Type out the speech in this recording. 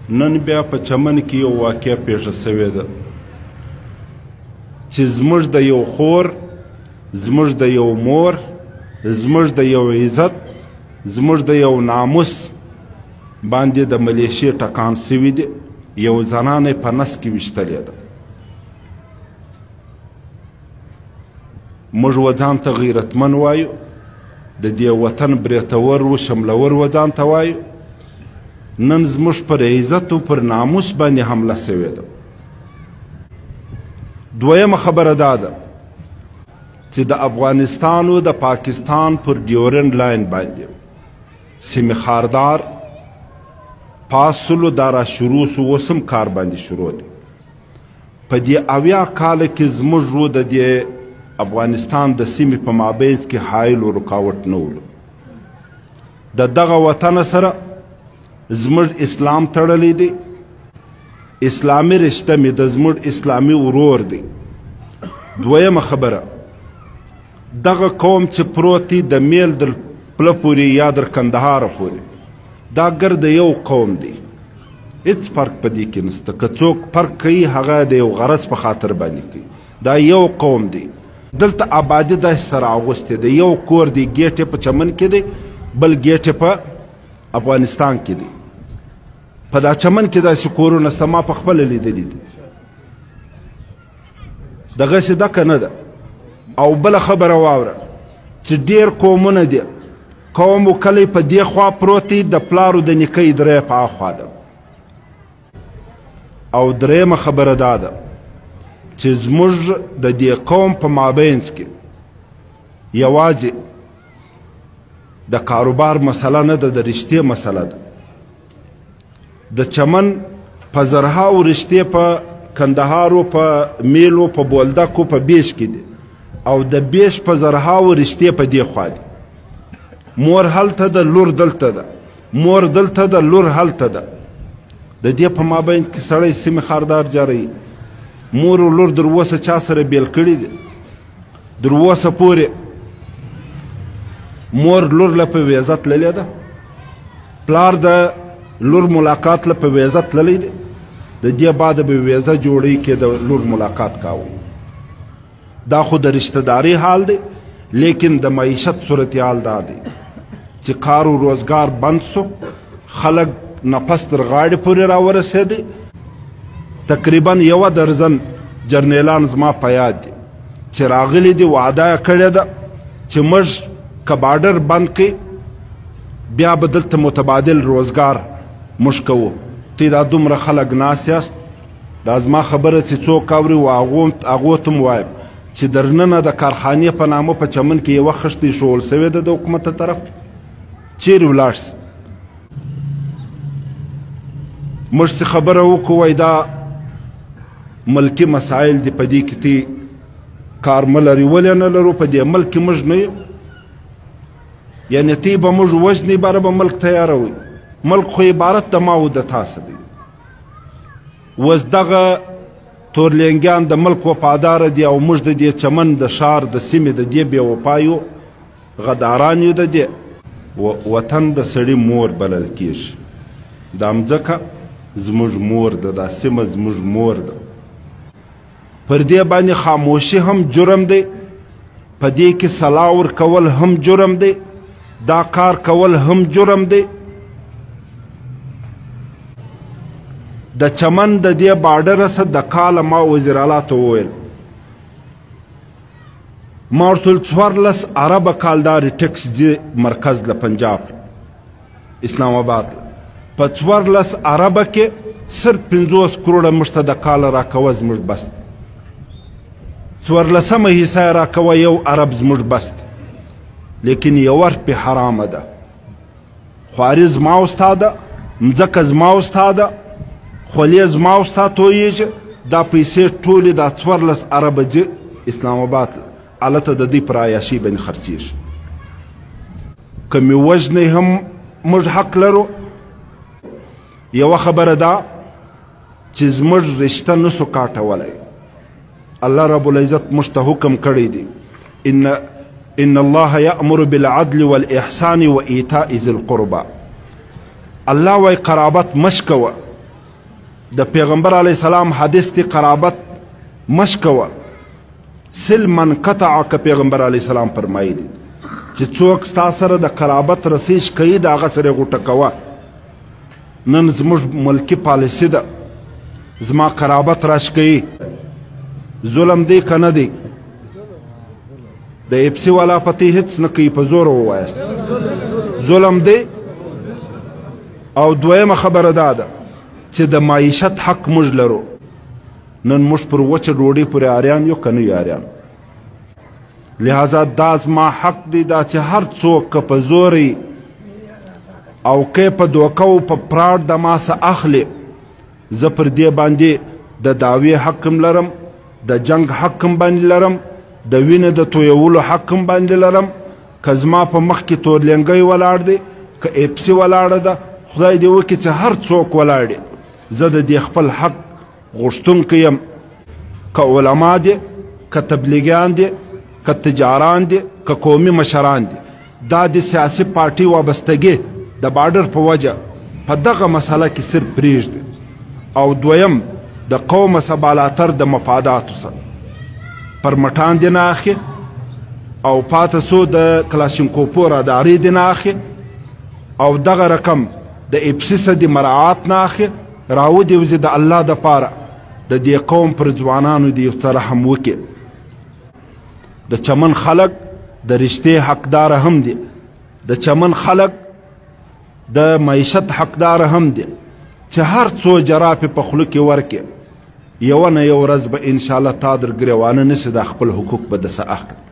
نن بیا په چمن کې یو واقعه پیښه سوې ده چې زموږ د یو خور، زموږ د یو مور، زموږ د یو عزت، زموږ د یو ناموس باندې د ملیشې ټکان سوي دي. یو زنانه په نس کې ویشتلې ده. موږ وځان ته غیرتمن وایو، د دې وطن بریتور و شملور وځان ته وایو. نن زموږ پر عزت و پر ناموس باندې حمله سوې ده. دویمه خبره دا ده چې د افغانستان و د پاکستان پر ډیورنډ لاین باندې سیمې خاردار پاسلو دا را شروع سو، اوسم کار باندې شروع دی. په دې 80 کاله کې زموږ رو د دې افغانستان د سیمې په مابینځ کې حایل و رکاوټ نه ولو. د دغه وطن سره زموږ اسلام تړلی دی. اسلامي رشته مې د زموږ اسلامي ورور دی. دویمه خبره، دغه قوم چې پروت دی د میل در پله پورې یا در کندهاره پورې، دا ګرد یو قوم دی. هیڅ فرق په دې کې نسته. که څوک فرق کوي هغه د یو غرض په خاطر باندې کوي. دا یو قوم دی. دلته آبادي داسې سره اغوستې ده. یو کور دی، ګیټ په چمن کې دی، بل ګیټ په افغانستان کې دی. په دا چمن کې داسې کورونه سته، ما په خپله لیدلي دي. دغسې دکه نه ده. او بله خبره واوره چې ډېر قومونه دي. قوم و کلی په دې خوا پروت دی، د پلارو د نیکۍ درې په اخوا ده. او درېیمه خبره دا ده چې زموږ د دې قوم په مابینځ کې یوازې د کاروبار مسله نه ده، د رشتې مسله ده. د چمن په زرهاو رشتې په کندهارو، په میلو، په بولدکو، په بیش کې دي. او د بیش په زرهاو رشتې په دې خوا دي. مور هلته ده، لور دلته ده. مور دلته ده، لور هلته ده. د دې په مابینځ کې سړی سیمې خاردار جاروي. مور و لور در اوسه چا سره بیل کړي دي؟ در اوسه پورې مور لور له په ویزه تللې ده، پلار د لور ملاقات له په ویزه تللی دی. د دې بعد به ویزه جوړی کې د لور ملاقات کاوه. دا خو د رشتہ داری حال دی. لیکن د معیشت صورتحال دا دی چې کار و روزګار بند سو، خلک نفس تر غاړې پورې راورسېدی. تقریبا 1 درزن جرنیلان زما په یاد دي چې راغلي دي. وعده یې کړې ده چې موږ که بارډر بند کړي بیا به دلته متبادل روزګار موږ کوو. تی دا دومره خلک ناست یاست. دا زما خبره چې څوک اوري و هغو ته م وایم چې درننه د کارخانې په نامه په چمن کې یوه خښتې ښوول سوې ده د حکومت طرف. چیرې ولاړ سي؟ موږ چې خبره وکړو وایي دا ملکي مسایل دي، په دې کې تی کار مه لري. ولې نه لرو؟ په دې ملک کې موږ نه یو. یعنې تی به موږ وژنې باره به ملک تیاروئ. ملک خو عبارت د ما و د تاسو دی. اوس دغه تورلینګیان د ملک وفاداره دي او موږ د دې چمن د ښار د سیمې د دې بې وفایو غداران یو. د دې وطن د سړي مور بلل کېږي. دا مځکه زموږ مور ده، دا سیمه زموږ مور ده. پر دې باندې خاموشي هم جرم دی. په دې کې صلاح ورکول هم جرم دی. دا کار کول هم جرم دی. د چمن د دې بارډره سه د کاله ما وزیر اعلی ته وویل، ما ورته ویل 14 اربه کال دا ټیکس ځي مرکز له پنجاب اسلام آباد له. په 14 اربه کې صرف 50 کروړه موږ ته د کاله راکوه زموږ بس. 14مه حصه یې راکوه 1 ارب زموږ بس. لیکن یو ورپې حرامه ده. خواري زما او ستا ده، مځکه زما او ستا ده، خولې زما او ستا تویېږي. دا پیسې ټولې دا 14 اربه ځي اسلام آباد هلته د دوی پر عیاشۍ باندې خرڅېږي. که مې وژنې هم موږ حق لرو. یوه خبره ده چې زموږ رشته نسو کاټولی. الله رب العزت موږ ته حکم کړی دی، ان الله یأمر بالعدل والإحسان وإیتاء ذی القربى. الله وای قرابت مشکوه، د پیغمبر علیه السلام حدیث دی قرابت مشکوه سل من قطع که پیغمبر علیه السلام فرمایلی چې څوک ستا سره د قرابت رسیش کوي د هغه سره یې غوټه کوه. نن زموږ ملکي پالیسي ده زما قرابت راش کوي. ظلم دی که نه دی؟ د اپسی والا پتی هیڅ نه کوي، په زور ووایست ظلم دی. او دویمه خبره دا ده چې د معیشت حق موږ لرو. نن موږ پر وچه ډوډۍ پورې عاریان یو که نه یو عاریان؟ لہذا دا زما حق دی دا چې هر څوک که په زوري او که په دوکه او په پراډ د ما څه اخلي، زه پر دې باندې د دعوې حق هم لرم، د جنگ حق هم باندې لرم، د وینې د تویولو حق هم باندې لرم. که زما په مخ کې تورلنګی ولاړ دی، که اپسي ولاړه ده، خدای دې وکړي چې هر څوک ولاړ دی، زه د دې خپل حق غوښتونکی یم. که علما دي، که تبلیغیان دي، که تجاران دي، که قومي مشران دي، دا د سیاسي پارټي وابستګي د بارډر په وجه په دغه مسله کې صرف پرېږدي. او دویم د قوم څخه بالاتر د مفاداتو سره پرمټان دې نه اخلي او پاته سو د کلاشینکوفو راداري دې نه اخلي او دغه رقم د اپسي څخه د مراعات نه اخلي. راودې وځي د الله دپاره د دې قوم پر ځوانانو دې یو څه رحم وکړي. د چمن خلک د رشتې حقداره هم دي، د چمن خلک د معیشت حقداره هم دي چې هر څو جرافې په خوله کې ورکړي، یوه نه یو ورځ به انشاءالله تا در ګریوانه نسي، دا خپل حقوق به دسه اخلي.